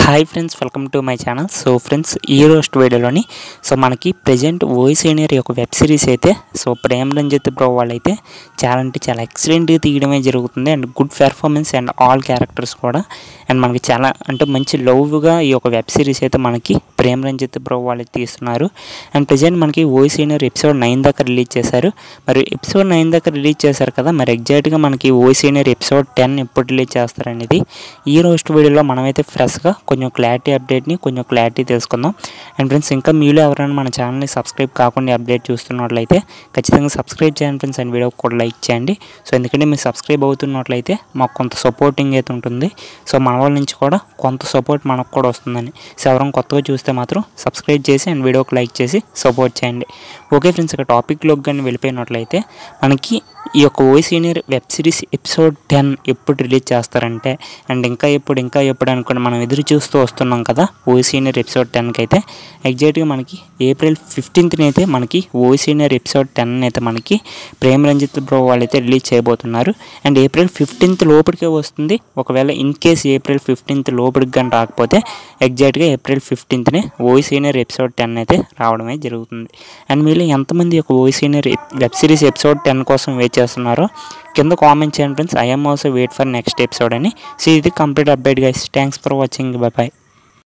Hi friends, welcome to my channel. So friends, ఈ రోజు వీడియోలోని మనకి ప్రజెంట్ ఓయ్ సీనియర్ యొక్క వెబ్ సిరీస్ అయితే ప్రేమ్ రంజిత్ బ్రో వాళ్ళైతే చాలా ఎక్సలెంట్గా తీయడమే జరుగుతుంది. And good performance and all characters కూడా అండ్ మనకి చాలా మంచి లవ్గా ఈ యొక్క వెబ్ సిరీస్ అయితే మనకి ప్రేమ్ రంజిత్ బ్రో వాళ్ళు తీస్తున్నారు. అండ్ ప్రజెంట్ మనకి ఓయ్ సీనియర్ ఎపిసోడ్ 9 దాకా రిలీజ్ చేశారు. మరి ఎపిసోడ్ 9 దాకా రిలీజ్ చేశారు కదా, మరి ఎగ్జాక్ట్గా మనకి ఓయ్ సీనియర్ ఎపిసోడ్ 10 ఎప్పుడు రిలీజ్ చేస్తారనేది ఈ రోజు వీడియోలో మనమైతే ఫ్రెష్గా కొంచెం క్లారిటీ తెలుసుకుందాం. అండ్ ఫ్రెండ్స్, ఇంకా మీలో ఎవరైనా మన ఛానల్ని సబ్స్క్రైబ్ కాకుండా అప్డేట్ చూస్తున్నట్లయితే ఖచ్చితంగా సబ్స్క్రైబ్ చేయండి ఫ్రెండ్స్. అండ్ వీడియోకి కూడా లైక్ చేయండి. సో ఎందుకంటే మీరు సబ్స్క్రైబ్ అవుతున్నట్లయితే మాకు కొంత సపోర్టింగ్ అయితే ఉంటుంది. సో మన వాళ్ళ నుంచి కూడా కొంత సపోర్ట్ మనకు కూడా వస్తుందని. సో ఎవరైనా కొత్తగా చూస్తే మాత్రం సబ్స్క్రైబ్ చేసి అండ్ వీడియోకి లైక్ చేసి సపోర్ట్ చేయండి. ఓకే ఫ్రెండ్స్, ఇక టాపిక్లోకి కానీ వెళ్ళిపోయినట్లయితే మనకి ఈ యొక్క ఓయ్ సీనియర్ వెబ్ సిరీస్ ఎపిసోడ్ 10 ఎప్పుడు రిలీజ్ చేస్తారంటే అండ్ ఇంకా ఎప్పుడు అనుకుని మనం ఎదురు చూస్తూ వస్తున్నాం కదా ఓయ్ సీనియర్ ఎపిసోడ్ 10కి అయితే ఎగ్జాక్ట్గా మనకి ఏప్రిల్ 15th అయితే మనకి ఓయ్ సీనియర్ ఎపిసోడ్ 10 అయితే మనకి ప్రేమ్ రంజిత్ బ్రో వాళ్ళైతే రిలీజ్ చేయబోతున్నారు. అండ్ ఏప్రిల్ 15th లోపలికే వస్తుంది. ఒకవేళ ఇన్ కేస్ ఏప్రిల్ 15th లోపలికి కానీ రాకపోతే ఎగ్జాక్ట్గా ఏప్రిల్ 15th ఓయ్ సీనియర్ ఎపిసోడ్ 10 అయితే రావడమే జరుగుతుంది. అండ్ మీరు ఎంతమంది ఒక ఓయ్ సీనియర్ వెబ్ సిరీస్ ఎపిసోడ్ 10 కోసం వెయిట్ చేస్తున్నారో కింద కామెంట్ చేయండి friends. I'm also wait for next episode అని. సో ఇది complete update guys. Thanks for watching. By.